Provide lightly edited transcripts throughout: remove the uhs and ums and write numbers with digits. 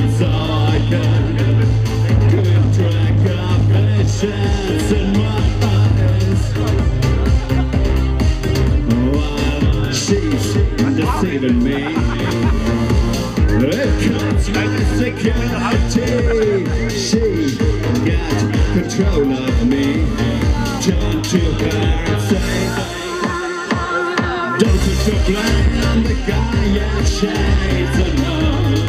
so I can keep track of visions in my eyes. While she's deceiving me, it cuts my security. She got control of me. Turn to her and say, don't put your blame on the guy in shades of love.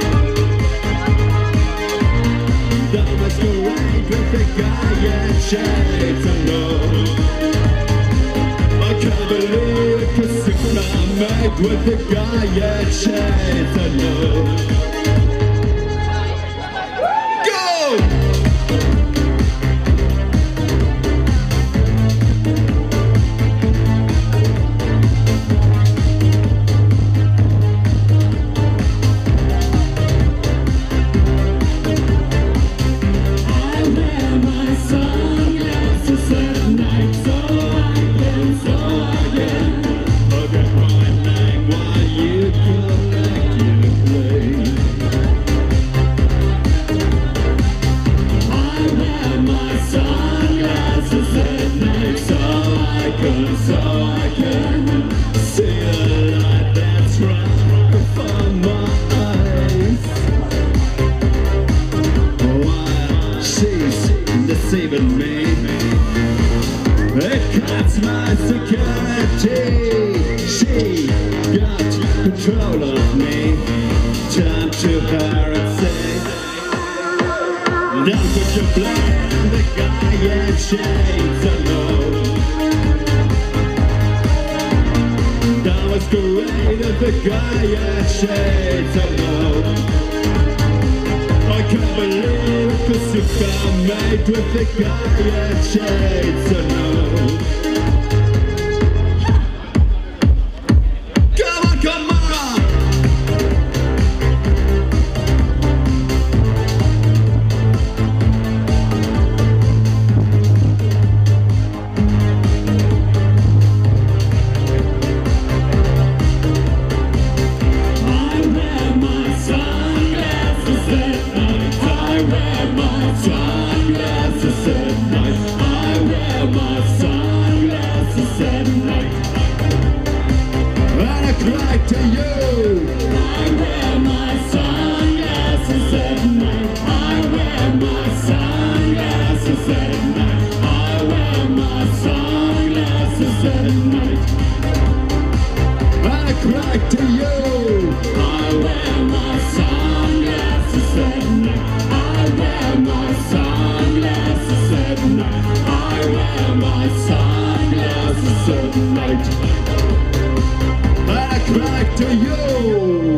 Don't masquerade with the guy in shades of love. I can't believe the sick I made with the guy in shades of love. So I can see a light that's right before my eyes. While she's deceiving me, it cuts my security. She got control of me. Turn to her and say, don't put your blame on the guy in shades alone. Masquerade of the guy in shades alone. I can't believe the sick I made with the guy in shades alone. Come on, come on! Right to you. I wear my sunglasses at night. I wear my sunglasses at night. I wear my sunglasses at night. I cry to you. I wear my sunglasses at night. I wear my sunglasses at night. I wear my sunglasses at night. I cry to you.